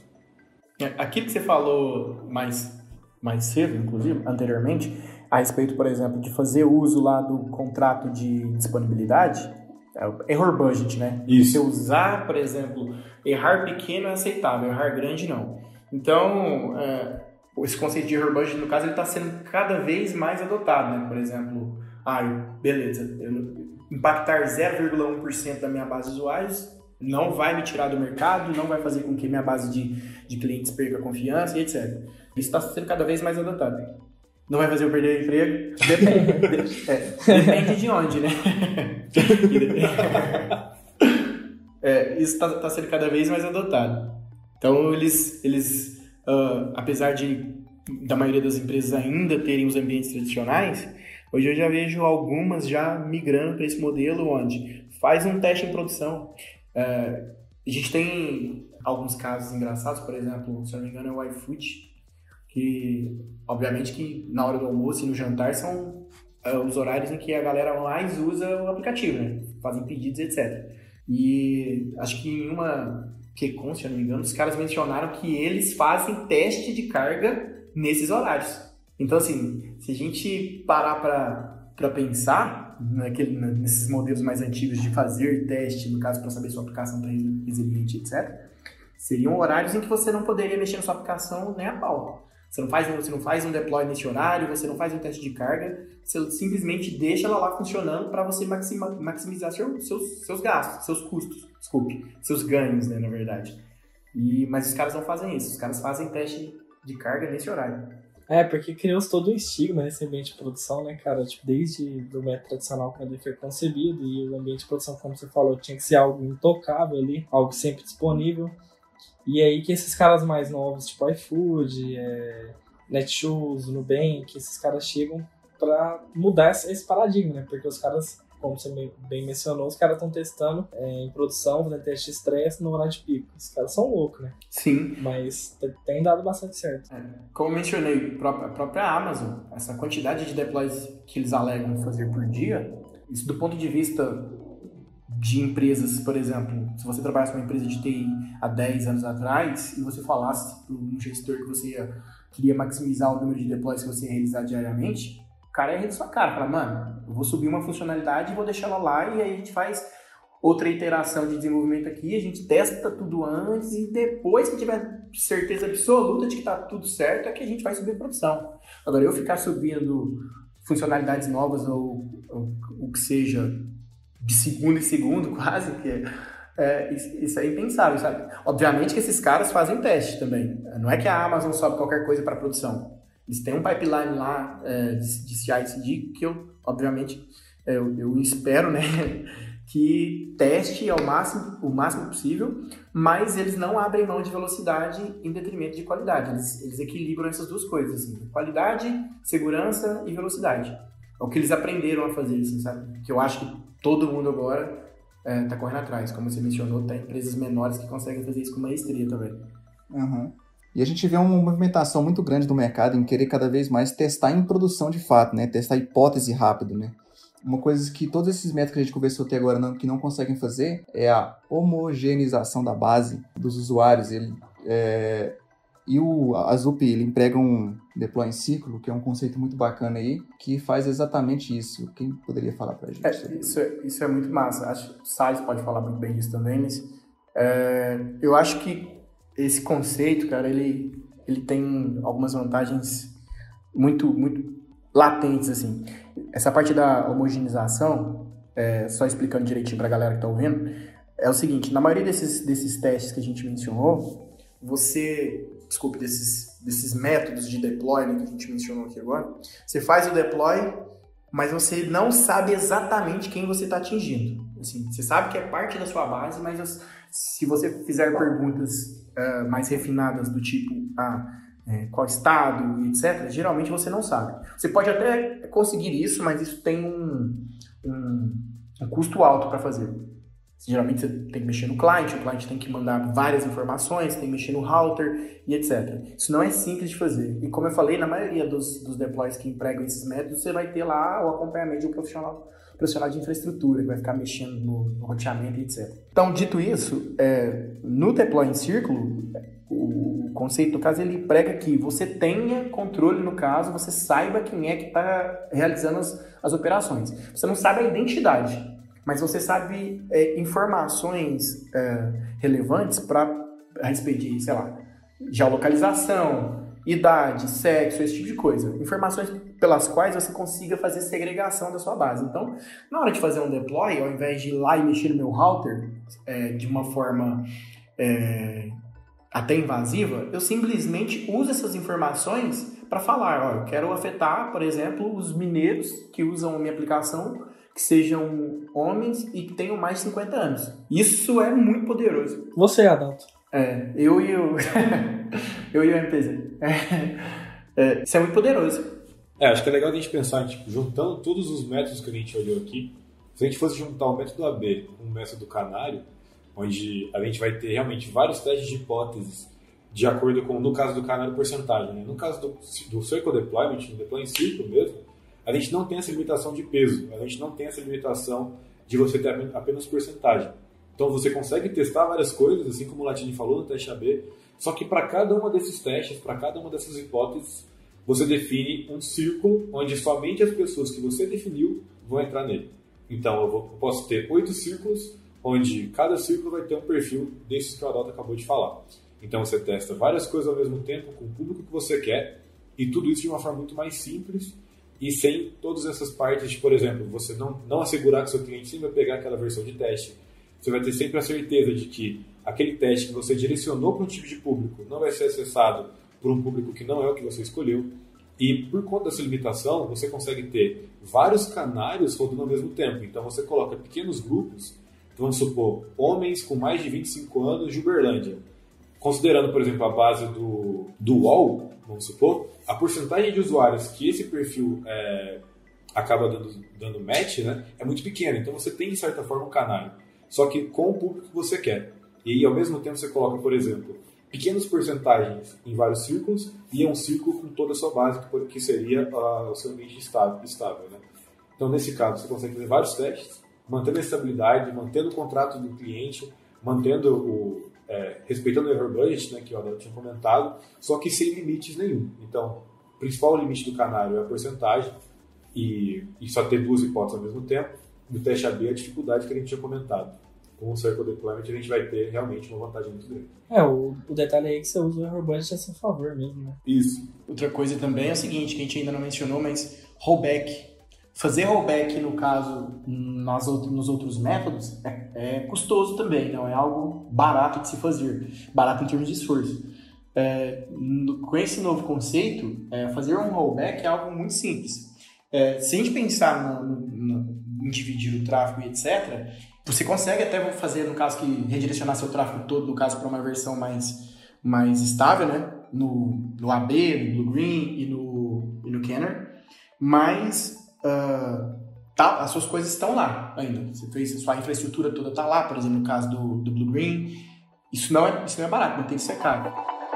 Aquilo que você falou mais, mais cedo, inclusive, anteriormente, a respeito, por exemplo, de fazer uso lá do contrato de disponibilidade, é o error budget, né? Isso. Você usar, por exemplo, errar pequeno é aceitável, errar grande não. Então, é, esse conceito de error budget, no caso, ele está sendo cada vez mais adotado, né? Por exemplo, ah, beleza, eu, impactar zero vírgula um por cento da minha base de usuários não vai me tirar do mercado, não vai fazer com que minha base de, de clientes perca confiança e etcétera. Isso está sendo cada vez mais adotado. Não vai fazer eu perder o emprego? Depende, de, é, depende de onde, né? É, isso está tá sendo cada vez mais adotado. Então, eles, eles uh, apesar de da maioria das empresas ainda terem os ambientes tradicionais, hoje eu já vejo algumas já migrando para esse modelo onde faz um teste em produção. Uh, a gente tem alguns casos engraçados, por exemplo, se eu não me engano é o iFood, que obviamente que na hora do almoço e no jantar são uh, os horários em que a galera mais usa o aplicativo, né? Fazem pedidos, etcétera. E acho que em uma QCon, se eu não me engano, os caras mencionaram que eles fazem teste de carga nesses horários. Então, assim, se a gente parar para para pensar naquele, nesses modelos mais antigos de fazer teste, no caso, para saber se sua aplicação está resiliente, etcétera, seriam horários em que você não poderia mexer na sua aplicação nem a pau. Você não faz, você não faz um deploy nesse horário, você não faz um teste de carga, você simplesmente deixa ela lá funcionando para você maxima, maximizar seu, seus, seus gastos, seus custos, desculpe, seus ganhos, né, na verdade. E, mas os caras não fazem isso, os caras fazem teste de carga nesse horário. É, porque criou-se todo um estigma nesse ambiente de produção, né, cara? Tipo, desde o método tradicional quando ele foi concebido, e o ambiente de produção, como você falou, tinha que ser algo intocável ali, algo sempre disponível. E aí que esses caras mais novos, tipo iFood, é, Netshoes, Nubank, esses caras chegam pra mudar esse paradigma, né? Porque os caras, como você bem mencionou, os caras estão testando é, em produção, fazendo teste de estresse no horário de pico. Os caras são loucos, né? Sim. Mas tem dado bastante certo. É. Como eu mencionei, a própria Amazon, essa quantidade de deploys que eles alegam fazer por dia, isso do ponto de vista de empresas, por exemplo, se você trabalhasse com uma empresa de T I há dez anos atrás e você falasse para um gestor que você ia, queria maximizar o número de deploys que você ia realizar diariamente, o cara ia rir de sua cara, fala, mano, eu vou subir uma funcionalidade e vou deixar ela lá e aí a gente faz outra iteração de desenvolvimento aqui, a gente testa tudo antes e depois que tiver certeza absoluta de que está tudo certo é que a gente vai subir a produção. Agora, eu ficar subindo funcionalidades novas ou, ou o que seja de segundo em segundo, quase, que é, é, isso é impensável, sabe? Obviamente que esses caras fazem teste também. Não é que a Amazon sobe qualquer coisa para produção. Eles têm um pipeline lá é, de, de C I C D que eu, obviamente, é, eu, eu espero, né, que teste ao máximo, o máximo possível, mas eles não abrem mão de velocidade em detrimento de qualidade. Eles, eles equilibram essas duas coisas, assim, qualidade, segurança e velocidade. É o que eles aprenderam a fazer, assim, sabe? Que eu acho que todo mundo agora é, tá correndo atrás. Como você mencionou, tem empresas menores que conseguem fazer isso com maestria também. Uhum. E a gente vê uma movimentação muito grande do mercado em querer cada vez mais testar em produção de fato, né? Testar hipótese rápido, né? Uma coisa que todos esses métodos que a gente conversou até agora não, que não conseguem fazer é a homogeneização da base dos usuários. Ele, é... E o, a Zup, ele emprega um deploy em ciclo, que é um conceito muito bacana aí, que faz exatamente isso. Quem poderia falar pra gente? É, isso, é, isso é muito massa. Acho que o Salles pode falar muito bem disso também, mas é, eu acho que esse conceito, cara, ele, ele tem algumas vantagens muito, muito latentes, assim. Essa parte da homogeneização, é, só explicando direitinho pra galera que tá ouvindo, é o seguinte, na maioria desses, desses testes que a gente mencionou, você... desculpe, desses, desses métodos de deploy, né, que a gente mencionou aqui agora, você faz o deploy, mas você não sabe exatamente quem você está atingindo. Assim, você sabe que é parte da sua base, mas se você fizer perguntas uh, mais refinadas do tipo ah, é, qual estado, etcétera, geralmente você não sabe. Você pode até conseguir isso, mas isso tem um, um, um custo alto para fazer. Geralmente você tem que mexer no cliente, o cliente tem que mandar várias informações, tem que mexer no router e etcétera. Isso não é simples de fazer. E como eu falei, na maioria dos, dos deploys que empregam esses métodos, você vai ter lá o acompanhamento de um profissional, profissional de infraestrutura, que vai ficar mexendo no, no roteamento e etcétera. Então, dito isso, é, no deploy em círculo, o conceito, no caso, ele prega que você tenha controle, no caso, você saiba quem é que está realizando as, as operações. Você não sabe a identidade, mas você sabe é, informações é, relevantes para a respeito de, sei lá, geolocalização, idade, sexo, esse tipo de coisa. Informações pelas quais você consiga fazer segregação da sua base. Então, na hora de fazer um deploy, ao invés de ir lá e mexer no meu router é, de uma forma é, até invasiva, eu simplesmente uso essas informações para falar, ó, eu quero afetar, por exemplo, os mineiros que usam a minha aplicação, que sejam homens e que tenham mais de cinquenta anos. Isso é muito poderoso. Você, Adalto. É, eu e o... eu e o M P Z. É, é, isso é muito poderoso. É, acho que é legal a gente pensar, tipo, juntando todos os métodos que a gente olhou aqui, se a gente fosse juntar o método A B com o método canário, onde a gente vai ter realmente vários testes de hipóteses de acordo com, no caso do canário, porcentagem, né? No caso do, do Circle Deployment, no Deploy em Círculo mesmo, a gente não tem essa limitação de peso, a gente não tem essa limitação de você ter apenas porcentagem. Então você consegue testar várias coisas, assim como o Latini falou no teste A B, só que para cada uma desses testes, para cada uma dessas hipóteses, você define um círculo onde somente as pessoas que você definiu vão entrar nele. Então eu, vou, eu posso ter oito círculos, onde cada círculo vai ter um perfil desses que o Adalto acabou de falar. Então você testa várias coisas ao mesmo tempo, com o público que você quer, e tudo isso de uma forma muito mais simples e sem todas essas partes de, por exemplo, você não, não assegurar que seu cliente sempre vai pegar aquela versão de teste. Você vai ter sempre a certeza de que aquele teste que você direcionou para um tipo de público não vai ser acessado por um público que não é o que você escolheu. E por conta dessa limitação, você consegue ter vários canários rodando ao mesmo tempo. Então você coloca pequenos grupos, vamos supor, homens com mais de vinte e cinco anos de Uberlândia. Considerando, por exemplo, a base do, do U O L, vamos supor, a porcentagem de usuários que esse perfil é, acaba dando, dando match, né, é muito pequena. Então você tem, de certa forma, um canário. Só que com o público que você quer. E ao mesmo tempo você coloca, por exemplo, pequenas porcentagens em vários círculos e é um círculo com toda a sua base, que seria uh, o seu nicho estável, estável, né? Então, nesse caso, você consegue fazer vários testes, mantendo a estabilidade, mantendo o contrato do cliente, mantendo o, é, respeitando o error budget, né, que o Adalto tinha comentado, só que sem limites nenhum. Então, o principal limite do canário é a porcentagem e, e só ter duas hipóteses ao mesmo tempo. No teste A B, a dificuldade que a gente tinha comentado. Com o Circle Deployment, a gente vai ter realmente uma vantagem muito grande. É, o, o detalhe aí é que você usa o error budget a seu favor mesmo, né? Isso. Outra coisa também é o seguinte, que a gente ainda não mencionou, mas rollback. Fazer rollback, no caso, nas, nos outros métodos, é, é custoso também, não é algo barato de se fazer. Barato em termos de esforço. É, no, com esse novo conceito, é, fazer um rollback é algo muito simples. É, se a gente pensar no, no, em dividir o tráfego e etcétera, você consegue até fazer, no caso, que redirecionar seu tráfego todo, no caso, para uma versão mais, mais estável, né? No, no A B, no Blue Green e no, e no Canner. Mas uh, tá, as suas coisas estão lá ainda. Você fez, a sua infraestrutura toda está lá, por exemplo, no caso do, do Blue Green. Isso não, é, isso não é barato, não tem que ser caro.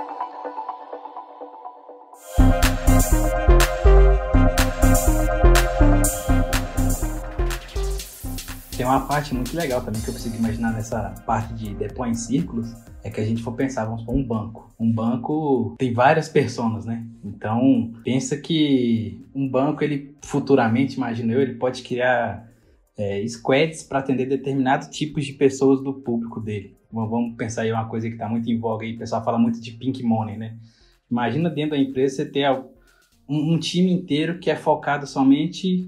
Tem uma parte muito legal também que eu consigo imaginar nessa parte de deploy em círculos, é que a gente for pensar, vamos supor, um banco. Um banco tem várias personas, né? Então, pensa que um banco, ele futuramente, imagino eu, ele pode criar é, squads para atender determinados tipos de pessoas do público dele. Vamos pensar aí uma coisa que está muito em voga aí, o pessoal fala muito de pink money, né? Imagina dentro da empresa você ter um, um time inteiro que é focado somente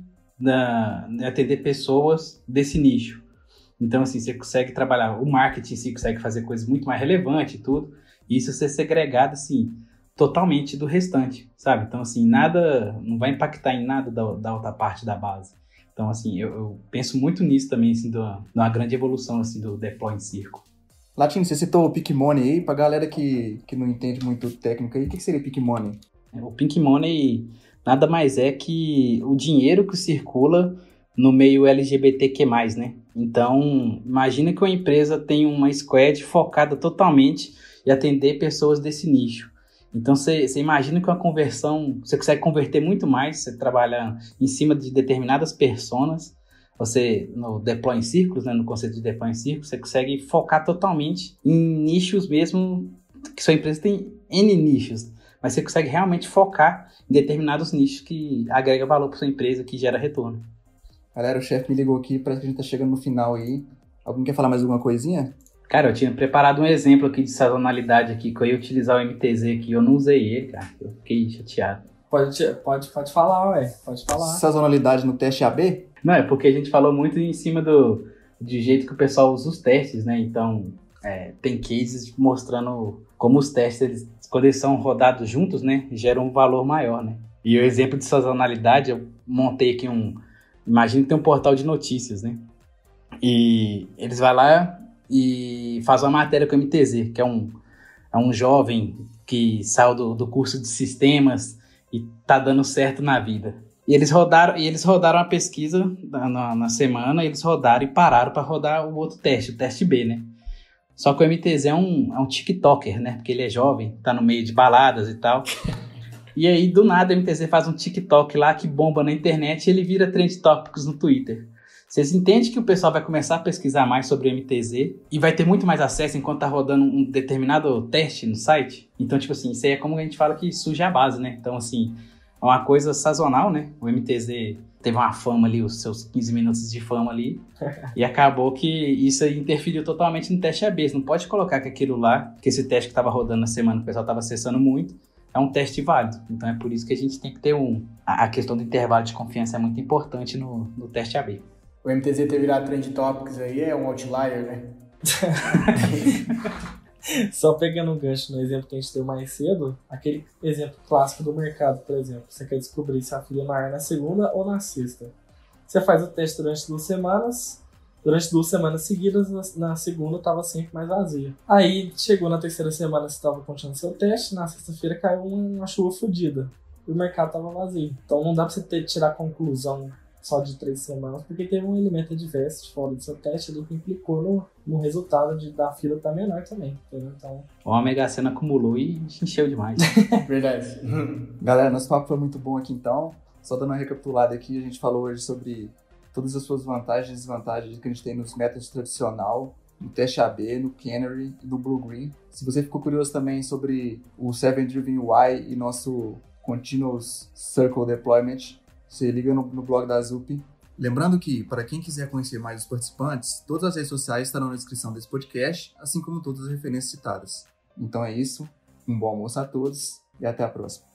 Na, em atender pessoas desse nicho. Então, assim, você consegue trabalhar, o marketing em si consegue fazer coisas muito mais relevantes e tudo, e isso ser segregado, assim, totalmente do restante, sabe? Então, assim, nada, não vai impactar em nada da, da outra parte da base. Então, assim, eu, eu penso muito nisso também, assim, de uma, de uma grande evolução, assim, do deploy em círculo. Latino, você citou o Pink Money aí, pra galera que, que não entende muito técnica aí, o que, que seria Pink Money? O Pink Money nada mais é que o dinheiro que circula no meio L G B T Q mais, né? Então, imagina que uma empresa tem uma squad focada totalmente em atender pessoas desse nicho. Então, você imagina que uma conversão, você consegue converter muito mais, você trabalha em cima de determinadas personas, você, no deploy em círculos, né, no conceito de deploy em círculos, você consegue focar totalmente em nichos mesmo, que sua empresa tem N nichos, mas você consegue realmente focar em determinados nichos que agrega valor para sua empresa, que gera retorno. Galera, o chefe me ligou aqui, parece que a gente tá chegando no final aí. Alguém quer falar mais alguma coisinha? Cara, eu tinha preparado um exemplo aqui de sazonalidade aqui, que eu ia utilizar o M T Z aqui, eu não usei ele, cara, eu fiquei chateado. Pode, pode, pode falar, ué, pode falar. Sazonalidade no teste A B? Não, é porque a gente falou muito em cima do, do jeito que o pessoal usa os testes, né, então é, tem cases mostrando como os testes, eles, quando eles são rodados juntos, né, geram um valor maior, né. E o exemplo de sazonalidade, eu montei aqui um, imagina que tem um portal de notícias, né, e eles vão lá e fazem uma matéria com o M T Z, que é um, é um jovem que saiu do, do curso de sistemas e tá dando certo na vida. E eles rodaram, e eles rodaram a pesquisa na, na semana, eles rodaram e pararam para rodar o outro teste, o teste B, né? Só que o M T Z é um, é um TikToker, né? Porque ele é jovem, tá no meio de baladas e tal. E aí, do nada, o M T Z faz um TikTok lá que bomba na internet e ele vira Trend Topics no Twitter. Vocês entendem que o pessoal vai começar a pesquisar mais sobre o M T Z e vai ter muito mais acesso enquanto tá rodando um determinado teste no site? Então, tipo assim, isso aí é como a gente fala que suja a base, né? Então, assim, é uma coisa sazonal, né? O M T Z teve uma fama ali, os seus quinze minutos de fama ali, e acabou que isso aí interferiu totalmente no teste A B. Você não pode colocar que aquilo lá, que esse teste que estava rodando na semana, o pessoal estava acessando muito, é um teste válido. Então é por isso que a gente tem que ter um... A questão do intervalo de confiança é muito importante no, no teste A B. O M T Z ter virado Trend Topics aí é um outlier, né? Só pegando um gancho no exemplo que a gente deu mais cedo, aquele exemplo clássico do mercado, por exemplo, você quer descobrir se a fila maior é na segunda ou na sexta. Você faz o teste durante duas semanas, durante duas semanas seguidas, na segunda estava sempre mais vazia. Aí chegou na terceira semana, você estava continuando seu teste, na sexta-feira caiu uma chuva fodida e o mercado estava vazio. Então não dá para você ter, tirar conclusão só de três semanas, porque teve um elemento adverso de fora do seu teste ali que implicou no, no resultado de, da fila estar menor também, entendeu? Então... O Mega Sena acumulou e encheu demais. Verdade. Galera, nosso papo foi muito bom aqui então. Só dando uma recapitulada aqui, a gente falou hoje sobre todas as suas vantagens e desvantagens que a gente tem nos métodos tradicional, no teste A B, no Canary e no Blue Green. Se você ficou curioso também sobre o Seven Driven U I e nosso Continuous Circle Deployment, você liga no, no blog da Zup. Lembrando que, para quem quiser conhecer mais os participantes, todas as redes sociais estarão na descrição desse podcast, assim como todas as referências citadas. Então é isso, um bom almoço a todos e até a próxima.